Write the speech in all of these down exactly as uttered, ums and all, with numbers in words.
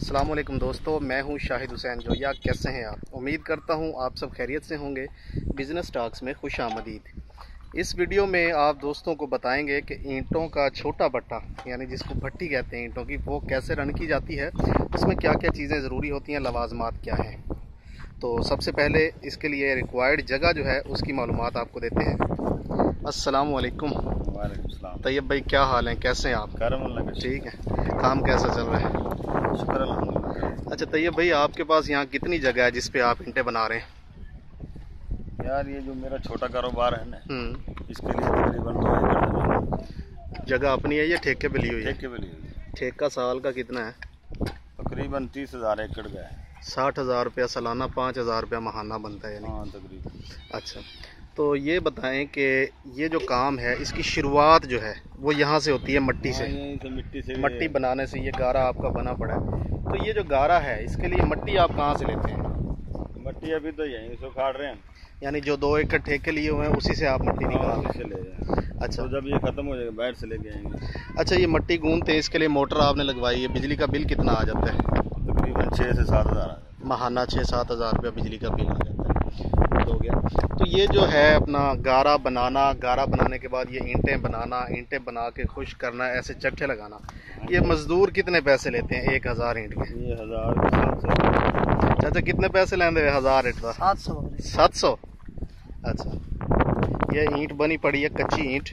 अस्सलाम वालेकुम दोस्तों, मैं हूं शाहिद हुसैन जोया। कैसे हैं आप? उम्मीद करता हूं आप सब खैरियत से होंगे। बिज़नेस टॉक्स में खुश आमदीद। इस वीडियो में आप दोस्तों को बताएंगे कि ईंटों का छोटा भट्टा यानी जिसको भट्टी कहते हैं ईंटों की, वो कैसे रन की जाती है, उसमें क्या क्या चीज़ें ज़रूरी होती हैं, लवाजमात क्या हैं। तो सबसे पहले इसके लिए रिक्वायर्ड जगह जो है उसकी मालूमात आपको देते हैं। अस्सलाम वालेकुम। वालेकुम सलाम। तैयब भाई, क्या हाल है, कैसे हैं आप? ठीक है। काम कैसा चल रहा है? शुक्र अल्हम्दुलिल्लाह। अच्छा तैयब भाई, आपके पास यहाँ कितनी जगह है जिस पे आप ईंटें बना रहे हैं? यार ये जो मेरा छोटा कारोबार है ना, हम्म इसके लिए तकरीबन दो एकड़ जगह अपनी है या ठेके पे ली हुई है? ठेके पे ली हुई है। ठेका साल का कितना है? तकरीबन तीस हजार एकड़ का है। साठ हज़ार रुपया सालाना, पाँच हज़ार रुपया महाना बनता है यानी। हाँ तकरीबन। अच्छा, तो ये बताएं कि ये जो काम है इसकी शुरुआत जो है वो यहाँ से होती है, मट्टी से? यहीं से मिट्टी से मट्टी बनाने से। ये गारा आपका बना पड़ा है, तो ये जो गारा है इसके लिए मट्टी आप कहाँ से लेते हैं? मट्टी अभी तो यहीं से उखाड़ रहे हैं, यानी जो दो एकड़ ठेके लिए हुए हैं उसी से आप मट्टी निकाल से ले रहे हैं। अच्छा, तो जब ये खत्म हो जाएगा बाहर से लेके आएंगे। अच्छा, ये मट्टी गूंथते हैं, इसके लिए मोटर आपने लगवाई है। बिजली का बिल कितना आ जाता है? तकरीबन छः से सात हज़ार महाना छः सात हज़ार रुपया बिजली का बिल आ जाता है। हो गया। तो ये जो है अपना गारा बनाना, गारा बनाने के बाद ये ईंटें बनाना, ईंटें बना के खुश करना, ऐसे चट्टे लगाना, ये मजदूर कितने पैसे लेते हैं एक हज़ार ईंट के? ये हज़ार सात सौ। चाचा कितने पैसे लेंदे हज़ार ईंट का? सात सौ। सात सौ। अच्छा, ये ईंट बनी पड़ी है, कच्ची ईंट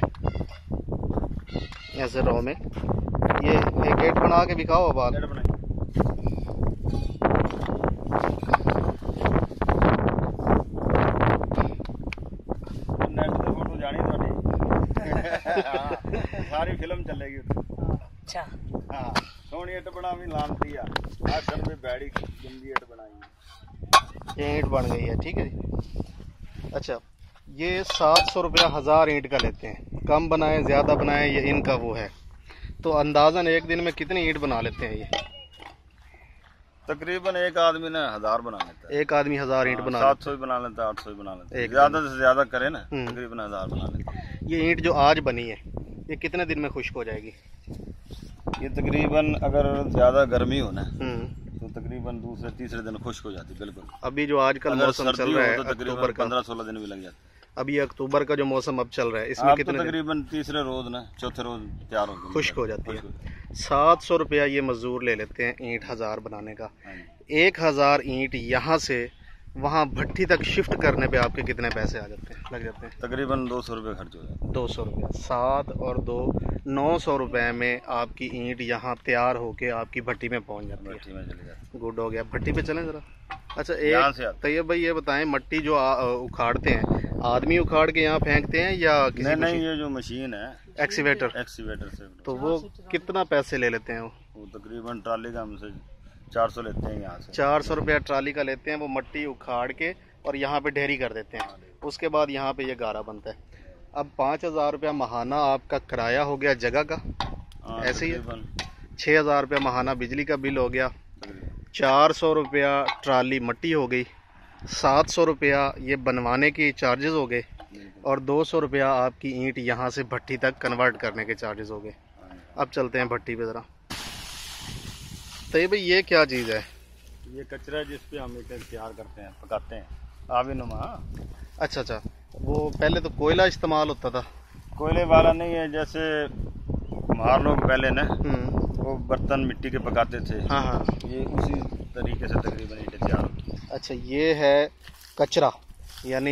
ऐसे रो में। ये एक गेट बना के दिखाओ अब आप। सारी फिल्म चलेगी। अच्छा हाँ, सोनी ईंट बना भी लान दिया, आज सर में बैड़ी गंदी ईंट बनाई, ये ईंट बन गई है। ठीक है जी। अच्छा, ये सात सौ रुपया हज़ार ईंट का लेते हैं। कम बनाए ज़्यादा बनाए ये इनका वो है। तो अंदाज़न एक दिन में कितनी ईंट बना लेते हैं ये? तकरीबन एक आदमी ना हजार बना लेता है। एक आदमी हज़ार ईंट बना सात सौ भी बना लेता है, आठ सौ भी बना लेता है। ज्यादा से ज्यादा करे ना तकरीबन हजार बना लेता है। ये ईंट जो आज बनी है ये कितने दिन में खुश्क हो जाएगी? ये तकरीबन अगर ज्यादा गर्मी हो ना तो तकरीबन दूसरे तीसरे दिन खुश्क हो जाती है बिल्कुल। अभी जो आजकल मौसम चल रहा है तो तकरीबन पंद्रह सोलह दिन भी लग जाते। अभी अक्टूबर का जो मौसम अब चल रहा है इसमें कितने तो तकरीबन तीसरे रोज ना चौथे रोज तैयार हो खुश्क हो जाती है। सात सौ रुपया ये मजदूर ले लेते हैं ईंट हज़ार बनाने का। एक हज़ार ईंट यहाँ से वहाँ भट्टी तक शिफ्ट करने पे आपके कितने पैसे आ जाते हैं, लग जाते हैं? तकरीबन दो सौ रुपये खर्च हो जाते हैं। दो सौ रुपया, सात और दो नौ सौ रुपये में आपकी ईंट यहाँ तैयार होके आपकी भट्टी में पहुँच जाती है। भट्टी में चली जाती है। गुड हो गया। भट्टी पे चलें ज़रा। अच्छा, एक तैयब भाई ये बताएं, मट्टी जो आ, उखाड़ते हैं, आदमी उखाड़ के यहाँ फेंकते हैं या किसी? नहीं नहीं, ये जो मशीन है एक्सीवेटर एक्सीवेटर से। तो वो कितना पैसे ले लेते हैं? वो वो तकरीबन ट्राली का हमसे चार सौ लेते हैं। यहाँ से चार सौ रुपया ट्राली का लेते हैं। वो मट्टी उखाड़ के और यहाँ पे ढेरी कर देते हैं। उसके बाद यहाँ पे ये गारा बनता है। अब पाँच हज़ार रुपया महाना आपका किराया हो गया जगह का, ऐसे ही है। छः हज़ार रुपया महाना बिजली का बिल हो गया। चार सौ रुपया ट्राली मट्टी हो गई। सात सौ रुपया ये बनवाने की चार्जेस हो गए और दो सौ रुपया आपकी ईंट यहाँ से भट्टी तक कन्वर्ट करने के चार्जेस हो गए। अब चलते हैं भट्टी पे ज़रा। तो ये भाई ये क्या चीज़ है? ये कचरा जिस पे हम ईंटें तैयार करते हैं, पकाते हैं, आवे नुमा। अच्छा अच्छा, वो पहले तो कोयला इस्तेमाल होता था। कोयले वाला नहीं है, जैसे हमारे लोग पहले ना वो बर्तन मिट्टी के पकाते थे। हाँ हाँ, ये उसी तरीके से तकरीबन ईंटें तैयार होती हैं। अच्छा, ये है कचरा यानी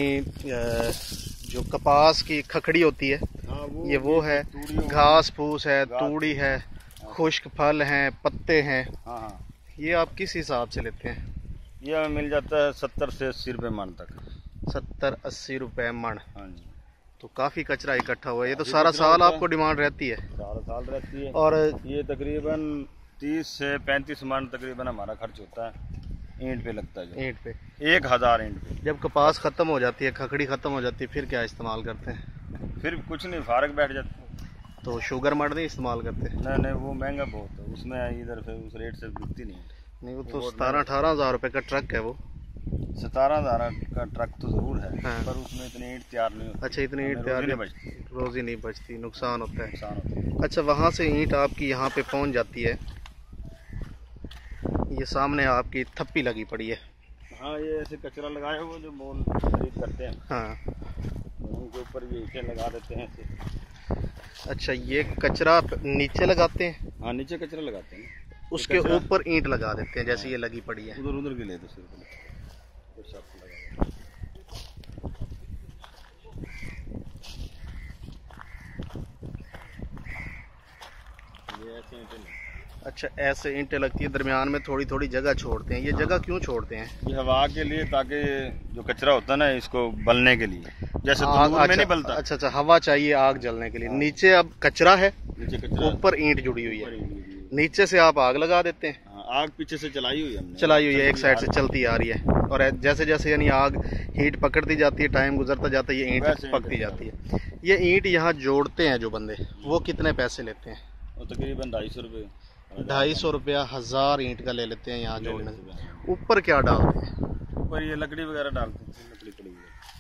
जो कपास की खखड़ी होती है। हाँ, वो ये वो है। घास फूस है, तूड़ी है, खुश्क फल हैं, पत्ते हैं। हाँ हाँ, ये आप किस हिसाब से लेते हैं? ये हमें मिल जाता है सत्तर से अस्सी रुपये मन तक। सत्तर अस्सी रुपये मन। हाँ जी। तो काफ़ी कचरा इकट्ठा हुआ है। ये तो सारा साल आपको डिमांड रहती है? सारा साल रहती है। और ये तकरीबन तीस से पैंतीस मन तकरीबन हमारा खर्च होता है ईंट पे लगता है। ईंट पे एक हज़ार ईंट पे। जब कपास ख़त्म हो जाती है, खखड़ी ख़त्म हो जाती है, फिर क्या इस्तेमाल करते हैं? फिर कुछ नहीं, फारक बैठ जाते हैं। तो शुगर मड नहीं इस्तेमाल करते? नहीं नहीं, वो महंगा बहुत है, उसमें इधर से उस रेट से बिकती नहीं। नहीं, वो तो सतारह अठारह हज़ार रुपये का ट्रक है। वो सतारह हज़ार का ट्रक तो ज़रूर है। हाँ। पर उसमें इतनी ईंट तैयार नहीं होती। अच्छा, इतनी ईंट तैयार नहीं बचती, रोज़ी नहीं बचती, नुकसान होता है। नुकसान होता है। अच्छा, वहाँ से ईंट आपकी यहाँ पे पहुँच जाती है। ये सामने आपकी थप्पी लगी पड़ी है। हाँ, ये ऐसे कचरा लगाया हुआ जो मोल खरीद करते हैं। हाँ, उनके ऊपर ये ईंटें लगा देते हैं ऐसे। अच्छा, ये कचरा नीचे लगाते हैं? हाँ, नीचे कचरा लगाते हैं, उसके ऊपर ईंट लगा देते हैं जैसे हाँ। ये लगी पड़ी है। उधर उधर के लिए तो सिर्फ ये ऐसे ईंटें। अच्छा, ऐसे ईंटें लगती है, दरमियान में थोड़ी थोड़ी जगह छोड़ते हैं। ये हाँ। जगह क्यों छोड़ते हैं? ये हवा के लिए, ताकि जो कचरा होता है ना इसको बलने के लिए, जैसे आग, में अच्छा, नहीं बलता। अच्छा अच्छा, हवा चाहिए आग जलने के लिए। हाँ। नीचे अब कचरा है, नीचे कचरा, ऊपर ईंट जुड़ी हुई है, नीचे से आप आग लगा देते हैं। हाँ, आग पीछे से चलाई हुई है हमने, चलाई हुई है, एक साइड से चलती आ रही है, और जैसे जैसे यानी आग हीट पकड़ती जाती है, टाइम गुजरता जाता है, ये ईंट पकती जाती है। ये ईंट यहाँ जोड़ते हैं जो बंदे, वो कितने पैसे लेते हैं? वो तकरीबन ढाई सौ रुपये ढाई सौ रुपया हजार ईंट का ले लेते हैं यहाँ जोड़ने से। ऊपर क्या डालते हैं? ऊपर ये लकड़ी वगैरह डालते हैं, लकड़ी पड़ी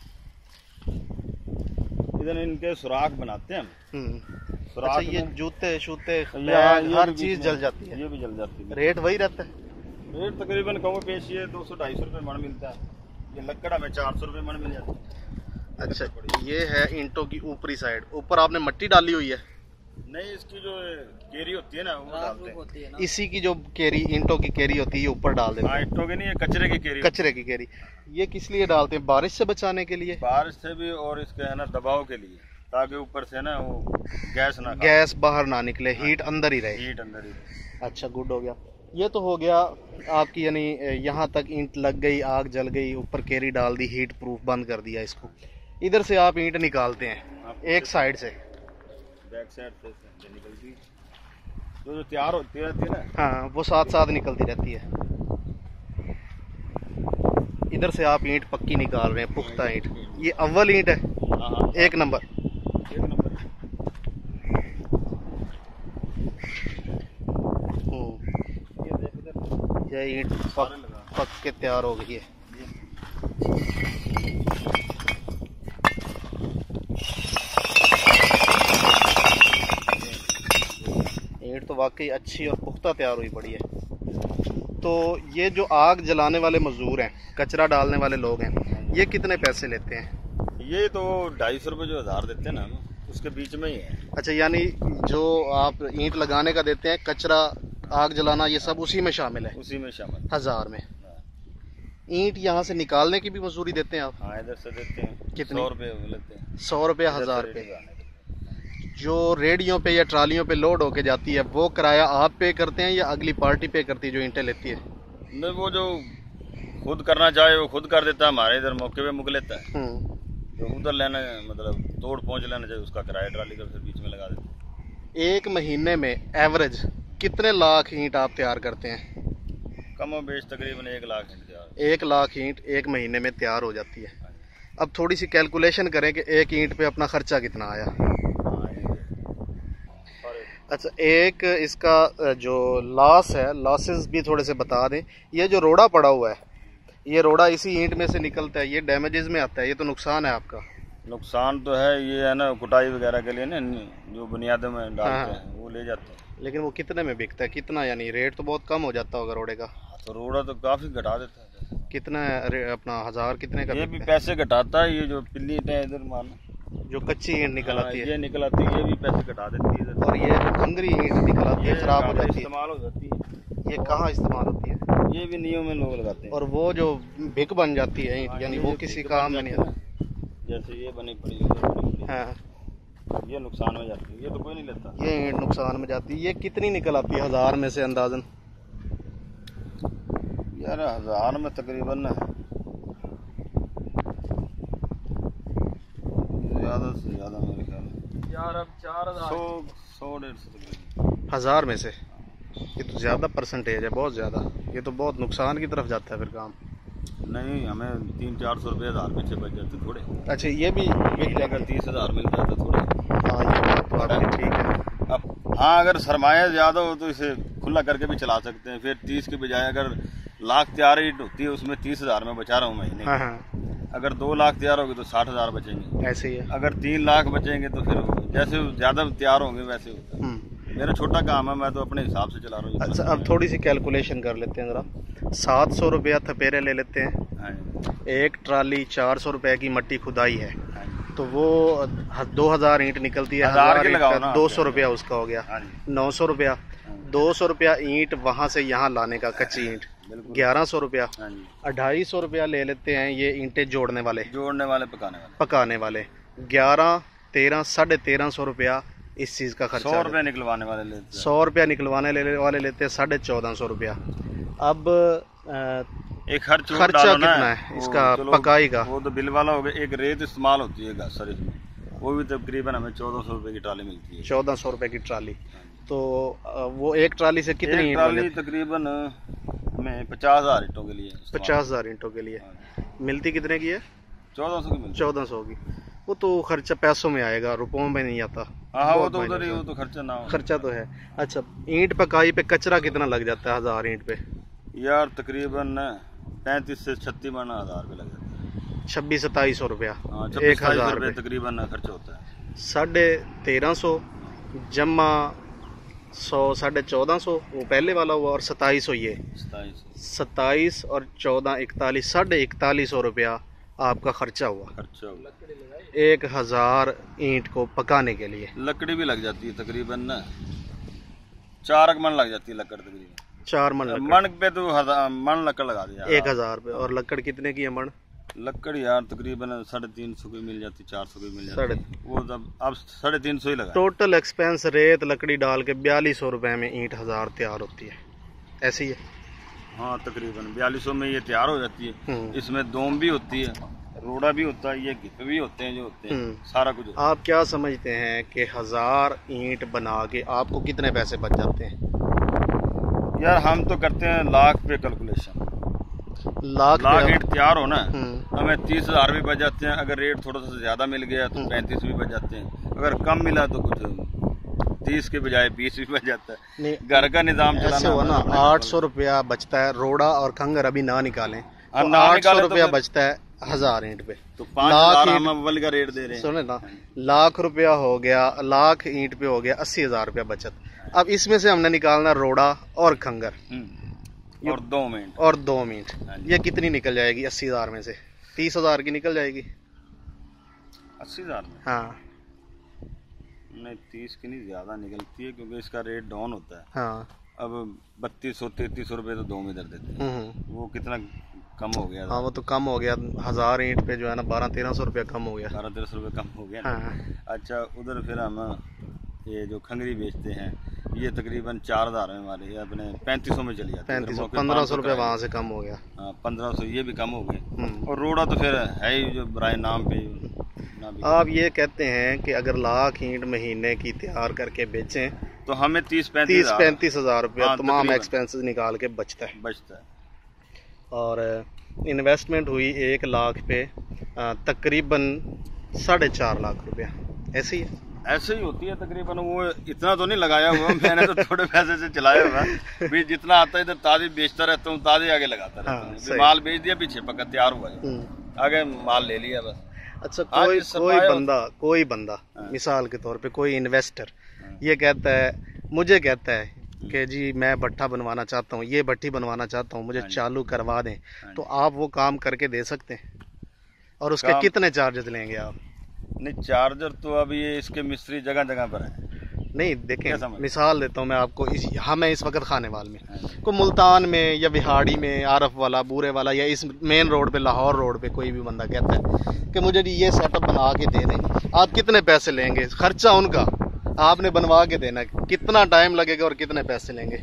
हुई। इधर इनके सुराख बनाते हैं हम। अच्छा, ये जूते शूते हर चीज जल जाती है? ये भी जल जाती है। रेट वही रहता है? रेट तकरीबन कम पेश ये दो सौ ढाई सौ रुपये मन मिलता है। ये लकड़ा में चार सौ रुपये मन मिल जाता है। अच्छा, ये है ईंटों की ऊपरी साइड। ऊपर आपने मिट्टी डाली हुई है? नहीं, इसकी जो केरी होती है ना वो डालते हैं। इसी की जो केरी, ईंटों की केरी होती है, ये ऊपर डाल देते हैं? ईंटों की नहीं, ये कचरे की केरी। कचरे की केरी। ये किस लिए डालते हैं? बारिश से बचाने के लिए? बारिश से भी, और इसके है ना दबाव के लिए, ताकि ऊपर से ना वो गैस ना गैस बाहर ना निकले, हीट अंदर ही रहे। हीट अंदर ही रहे। अच्छा, गुड हो गया। ये तो हो गया आपकी, यानी यहाँ तक ईंट लग गई, आग जल गई, ऊपर केरी डाल दी, हीट प्रूफ बंद कर दिया इसको। इधर से आप ईंट निकालते हैं एक साइड से, बैक साइड से निकलती जो जो तैयार होती रहती है ना, हाँ, वो साथ साथ निकलती रहती है। इधर से आप ईंट पक्की निकाल रहे हैं, पुख्ता ईंट। ये अव्वल ईंट है? हाँ, एक नंबर। एक नंबर। ये ईंट पक पक के तैयार हो गई है। ईंट तो वाकई अच्छी और पुख्ता तैयार हुई पड़ी है। तो ये जो आग जलाने वाले मजदूर हैं, कचरा डालने वाले लोग हैं, ये कितने पैसे लेते हैं? ये तो ढाई सौ रुपये जो हजार देते हैं ना, उसके बीच में ही है। अच्छा, यानी जो आप ईंट लगाने का देते हैं, कचरा आग जलाना, ये सब उसी में शामिल है? उसी में शामिल, हजार में। ईंट यहाँ से निकालने की भी मजदूरी देते हैं आप? हाँ, इधर से देते हैं। कितनी? सौ रुपये लेते हैं। सौ रुपये हजार पे? जो रेडियो पे या ट्रालियों पे लोड होके जाती है, वो किराया आप पे करते हैं या अगली पार्टी पे करती है जो ईंटें लेती है? नहीं, वो जो खुद करना चाहे वो खुद कर देता है, हमारे इधर मौके पे मुक लेता है। जो उधर लेना, मतलब तोड़ पहुंच लेना चाहिए, उसका किराया ट्राली का फिर बीच में लगा देते हैं। एक महीने में एवरेज कितने लाख ईंट आप तैयार करते हैं? कम और बेच तकरीबन एक लाख ईंट तैयार। एक लाख ईंट एक महीने में तैयार हो जाती है। अब थोड़ी सी कैलकुलेशन करें कि एक ईंट पे अपना खर्चा कितना आया। अच्छा, एक इसका जो लॉस है, लॉसेस भी थोड़े से बता दें। ये जो रोड़ा पड़ा हुआ है, ये रोड़ा इसी ईंट में से निकलता है, ये डैमेजेस में आता है, ये तो नुकसान है आपका? नुकसान तो है, ये है ना कुटाई वगैरह के लिए ना, जो बुनियादों में डालते हैं वो ले जाते हैं। लेकिन वो कितने में बिकता है, कितना? यानी रेट तो बहुत कम हो जाता होगा रोड़े का। तो रोड़ा तो काफी घटा देता है। कितना अपना हजार कितने का? ये भी पैसे घटाता है। ये जो पिल्ली है इधर मान, जो कच्ची ईंट निकल आती है, ये निकल आती है, ये भी पैसे घटा देती है। और ये जो भंगरी ईंट निकल आती है, खराब हो जाती है, इस्तेमाल हो जाती है। ये कहाँ इस्तेमाल होती है? ये भी नियों में लोग लगाते हैं। और वो जो भिक बन जाती है ईंट, यानी वो किसी काम में नहीं आता? जैसे ये बनी पड़ी है, हाँ, ये नुकसान में जाती है, ये तो कोई नहीं लेता। ये ईंट नुकसान में जाती है। ये कितनी निकल आती है हजार में से अंदाजन? यार हजार में तकरीबन ज्यादा से ज्यादा मेरे ख्याल यार अब चार हजार सौ सौ डेढ़ सौ हजार में से। ये तो ज्यादा परसेंटेज है, बहुत ज्यादा। ये तो बहुत नुकसान की तरफ जाता है फिर काम। नहीं, हमें तीन चार सौ रुपये हजार पीछे बच जाते थोड़े। अच्छा, ये भी अगर तीस हजार मिल जाता थोड़े। हाँ, ये बात तो आपकी ठीक है। अब हाँ, अगर सरमाया ज्यादा हो तो इसे खुला करके भी चला सकते हैं। फिर तीस के बजाय अगर लाख तैयार ईंट होती है, उसमें तीस हजार में बचा रहा हूँ महीने। हाँ हाँ। अगर दो लाख तैयार होगी तो साठ हजार बचेंगे। ऐसे ही है। अगर तीन लाख बचेंगे तो फिर जैसे ज्यादा तैयार होंगे वैसे होता है। मेरा छोटा काम है, मैं तो अपने हिसाब से चला रहा हूँ। अच्छा, अब थोड़ी सी कैलकुलेशन कर लेते हैं जरा। सात सौ रुपया थपेरे ले लेते हैं, हाँ जी। एक ट्राली चार सौ रुपये की मट्टी खुदाई है, हाँ जी। तो वो दो हजार ईंट निकलती है, हजार की ईंट लगाओ का ना, दो सौ रुपया उसका हो गया, हाँ जी। नौ सौ रुपया, दो सौ रुपया ईंट वहाँ से यहाँ लाने का, कच्ची ईंट ग्यारह सौ रुपया, हाँ जी। अढ़ाई सौ रुपया ले लेते हैं ये ईंटें जोड़ने वाले, जोड़ने वाले, पकाने वाले, पकाने वाले, ग्यारह तेरह साढ़े तेरह सौ रुपया इस चीज़ का खर्चा। सौ रुपया निकलवाने वाले लेते हैं, सौ रुपया निकलवाने ले वाले लेते हैं साढ़े चौदह सौ रुपया। अब एक खर्च खर्चा कितना है इसका पकाई का? वो तो बिल वाला हो गया। एक रेत इस्तेमाल होती है सर इसमें, वो भी तकरीबन हमें चौदह सौ रुपये की ट्राली मिलती है। चौदह सौ रुपये की ट्राली, तो वो एक ट्राली से कितनी ट्राली तकरीबन हमें पचास हजार ईंटों के लिए, पचास हजार ईंटों के लिए मिलती कितने की है? चौदह सौ की। चौदह सौ की। वो तो खर्चा पैसों में आएगा, रुपयों में नहीं आता। हाँ, वो तो उधर ही, वो तो खर्चा ना हो। खर्चा तो है। अच्छा, ईंट पकाई पे कचरा कितना लग जाता है हजार ईंट पे? यार तकरीबन पैंतीस से छत्तीस मन हजार रुपये लग जाता है। छब्बीस सताईस सौ रुपया एक हजार रुपये तकरीबन खर्चा होता है। साढ़े तेरह सौ जमा सौ, साढ़े चौदह सौ वो पहले वाला हुआ, और सताईस सौ ये, सताईस और चौदह इकतालीस, साढ़े इकतालीस सौ रुपया आपका खर्चा हुआ। खर्चा हुआ एक हजार ईंट को पकाने के लिए। लकड़ी भी लग जाती है तकरीबन ना, चार मन लग जाती है लकड़, तकरीबन चार मन लकड़। मन पे तो मन लकड़ लगा दिया एक हजार पे। और लकड़ कितने की है मन? लकड़ यार तकरीबन साढ़े तीन सौ की मिल जाती, चार सौ की मिल जाती, वो जब अब साढ़े तीन सौ ही लगा। टोटल एक्सपेंस रेत लकड़ी डाल के बयालीस सौ रुपए में ईंट हजार तैयार होती है, ऐसे ही है? हाँ, तकरीबन बयालीस सौ में ये तैयार हो जाती है। इसमें दोम भी होती है, रोड़ा भी होता है, ये गिप भी होते हैं जो होते हैं, सारा कुछ। आप क्या समझते हैं कि हजार ईंट बना के आपको कितने पैसे बच जाते हैं? यार हम तो करते हैं लाख पे कैलकुलेशन। लाख लाख ईंट तैयार हो ना, हमें तीस हजार भी बच जाते हैं। अगर रेट थोड़ा सा ज्यादा मिल गया तो पैंतीस भी बच जाते हैं। अगर कम मिला तो कुछ तीस के बजाय बीस भी बच जाता है। घर का निजाम ऐसे हुआ ना, आठ सौ रुपया बचता है। रोड़ा और खंगर अभी ना निकालें तो आठ सौ रुपया बचता है हजार ईंट पे। तो लाख हम अव्वल का रेट दे रहे हैं। सुने ना, लाख रुपया हो गया, लाख ईंट पे हो गया अस्सी हजार रुपया बचत। अब इसमें से हमने निकालना रोड़ा और खंगर और दो मिनट और दो मिनट ये कितनी निकल जाएगी? अस्सी हजार में से तीस हजार की निकल जाएगी। अस्सी हजार में? हाँ नहीं, तीस की नहीं, ज्यादा निकलती है क्योंकि इसका रेट डाउन होता है। हाँ, अब बत्तीस सौ तैतीस सौ रुपये तो दो में दर देते हैं, वो कितना कम हो गया। हाँ, वो तो कम हो गया। हजार ईंट पे जो है ना बारह तेरह सौ रुपया कम हो गया। बारह तेरह सौ रुपये कम हो गया। हाँ। अच्छा, उधर फिर हम ये जो खंगरी बेचते हैं ये तकरीबन चार हजार में हमारे अपने पैंतीस सौ में चली जाती है। पैंतीस सौ, पंद्रह सौ रुपये वहाँ से कम हो गया। हाँ, पंद्रह सौ ये भी कम हो गए। और रोड़ा तो फिर है ही जो बराए नाम पे। आप ये कहते हैं कि अगर लाख ईंट महीने की तैयार करके बेचें तो हमें तीस पैंतीस पैंतीस हजार रुपया तमाम एक्सपेंसेस निकाल के बचता है बचता है और इन्वेस्टमेंट हुई एक लाख पे तकरीबन साढ़े चार लाख रुपया। ऐसे ही है? ऐसे ही होती है तकरीबन। वो इतना तो नहीं लगाया हुआ मैंने, तो थोड़े पैसे से चलाया हुआ भी। जितना आता है इधर ताज़ी बेचता रहता हूँ, ताज़ी आगे लगाता रहता हूँ। हाँ, माल बेच दिया, पीछे पक्का तैयार हुआ, आगे माल ले लिया बस। अच्छा, कोई कोई बंदा कोई बंदा हाँ। मिसाल के तौर पे कोई इन्वेस्टर हाँ। ये कहता है, मुझे कहता है कि जी मैं भट्ठा बनवाना चाहता हूँ, ये भट्टी बनवाना चाहता हूँ, मुझे हाँ चालू करवा दें, हाँ तो आप वो काम करके दे सकते हैं? और उसके कितने चार्जेस लेंगे आप? नहीं, चार्जर तो अभी ये इसके मिस्त्री जगह जगह पर है। नहीं देखें, मिसाल देता हूँ मैं आपको। इस हम है इस वक्त खानेवाल में, को मुल्तान में या बिहाड़ी में, आरफ वाला, बूरे वाला, या इस मेन रोड पे, लाहौर रोड पे कोई भी बंदा कहता है कि मुझे ये सेटअप बना के दे दें, आप कितने पैसे लेंगे? खर्चा उनका, आपने बनवा के देना, कितना टाइम लगेगा और कितने पैसे लेंगे?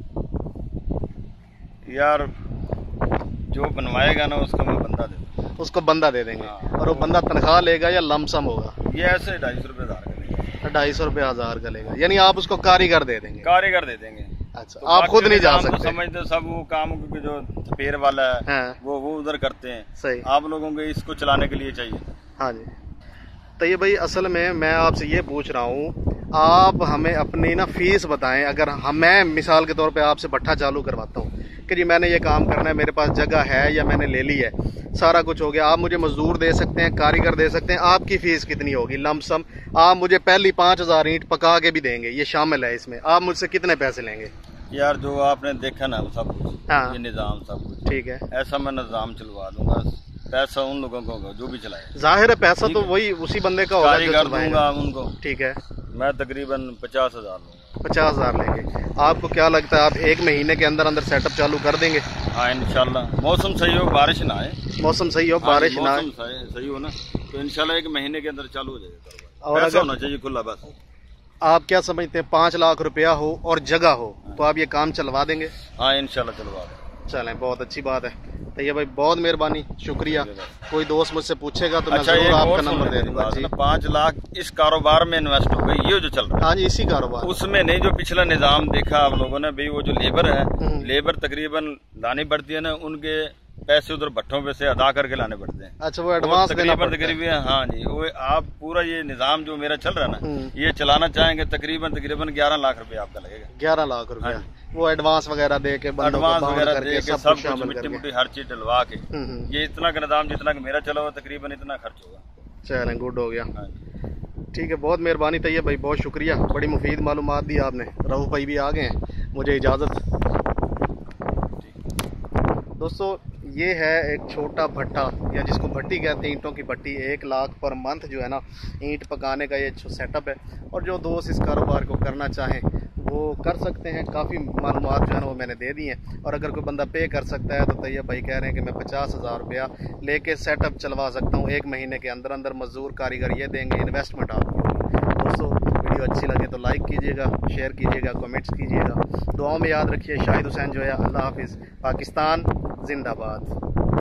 यार जो बनवाएगा ना उसको मैं बंदा दे उसको बंदा दे देंगे। हाँ, और वो बंदा तनख्वाह लेगा या लमसम होगा? ये ऐसे ढाई सौ रुपये हजार का लेगा। ढाई सौ रुपये हजार का लेगा, यानी आप उसको कारीगर दे देंगे? कारीगर दे देंगे। अच्छा, तो आप खुद नहीं जा सकते? समझते सब वो काम जो पेड़ वाला है हाँ। वो वो उधर करते हैं। सही। आप लोगों को इसको चलाने के लिए चाहिए। हाँ जी। तो ये भाई असल में मैं आपसे ये पूछ रहा हूँ, आप हमें अपनी ना फीस बताएं। अगर हम मैं मिसाल के तौर पे आपसे भट्ठा चालू करवाता हूँ कि जी मैंने ये काम करना है, मेरे पास जगह है या मैंने ले ली है, सारा कुछ हो गया, आप मुझे मजदूर दे सकते हैं, कारीगर दे सकते हैं, आपकी फ़ीस कितनी होगी लमसम? आप मुझे पहली पाँच हज़ार ईंट पका के भी देंगे, ये शामिल है इसमें, आप मुझसे कितने पैसे लेंगे? यार जो आपने देखा ना सब कुछ, हाँ, ये निज़ाम सब कुछ ठीक है, ऐसा मैं निज़ाम चलवा दूंगा, पैसा उन लोगों को होगा जो भी चलाए। जाहिर है पैसा तो वही उसी बंदे का होगा, कारीगर दूंगा उनको, ठीक है, मैं तकरीबन पचास हजार लूँगा। पचास हजार लेंगे। आपको क्या लगता है आप एक महीने के अंदर अंदर सेटअप चालू कर देंगे? हाँ इंशाल्लाह, मौसम सही हो, बारिश ना आए, मौसम सही हो, बारिश ना आए, सही हो ना, तो इंशाल्लाह एक महीने के अंदर चालू हो जाएगा। और पैसा होना चाहिए खुला बस। आप क्या समझते हैं, पाँच लाख रुपया हो और जगह हो तो आप ये काम चलवा देंगे? हाँ इंशाल्लाह चलवा देंगे। चलें, बहुत अच्छी बात है। तो ये भाई बहुत मेहरबानी, शुक्रिया। कोई दोस्त मुझसे पूछेगा तो अच्छा, मैं जरूर आपका नंबर दे दूंगा। जी, पाँच लाख इस कारोबार में इन्वेस्ट हो गई, ये जो चल रहा है, हाँ जी, इसी कारोबार, उसमें नहीं जो पिछला निजाम देखा आप लोगों ने भाई, वो जो लेबर है, लेबर तकरीबन लानी पड़ती है ना, उनके पैसे उधर भट्ठों पे से अदा करके लाने पड़ते हैं। अच्छा, वो एडवांस देना पड़ता है। तकरीबन हाँ जी, वो आप पूरा ये निजाम जो मेरा चल रहा है ना, ये चलाना चाहेंगे तकरीबन तकरीबन ग्यारह लाख रुपए आपका लगेगा। ग्यारह लाख रुपया वो एडवांस वगैरह दे के, एडवांस वगैरह दे के, सब कुछ मिट्टी मुट्टी हर चीज डलवा के, ये इतना का निजाम जितना का मेरा चला हुआ तकरीबन इतना खर्च होगा। चलें, गुड हो गया, ठीक है, बहुत मेहरबानी। तैयब भाई बहुत शुक्रिया, बड़ी मुफीद मालूमात दी आपने। रऊफ भाई भी आ गए हैं, मुझे इजाज़त। दोस्तों ये है एक छोटा भट्टा, या जिसको भट्टी कहते हैं, ईंटों की भट्टी। एक लाख पर मंथ जो है ना ईंट पकाने का ये सेटअप है। और जो दोस्त इस कारोबार को करना चाहें वो कर सकते हैं। काफ़ी मालूमात जो है ना वो मैंने दे दी हैं। और अगर कोई बंदा पे कर सकता है तो तैयब भाई कह रहे हैं कि मैं पचास हज़ार रुपया लेके सेटअप चलवा सकता हूँ, एक महीने के अंदर अंदर मजदूर कारीगर ये देंगे, इन्वेस्टमेंट आपकी। दोस्तों वीडियो अच्छी लगे तो लाइक कीजिएगा, शेयर कीजिएगा, कमेंट्स कीजिएगा, दुआओं में याद रखिए। शाहिद हुसैन जो है, अल्लाह हाफिज़। पाकिस्तान जिंदाबाद।